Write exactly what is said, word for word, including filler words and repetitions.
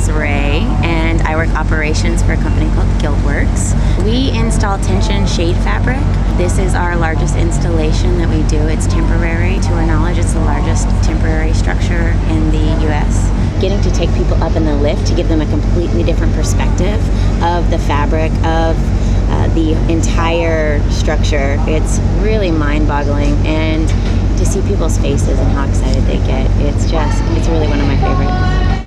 is Rae, and I work operations for a company called Guildworks. We install tension shade fabric. This is our largest installation that we do. It's temporary. To our knowledge, it's the largest temporary structure in the U S Getting to take people up in the lift to give them a completely different perspective of the fabric, of uh, the entire structure, it's really mind-boggling. And to see people's faces and how excited they get, it's just, it's really one of my favorites.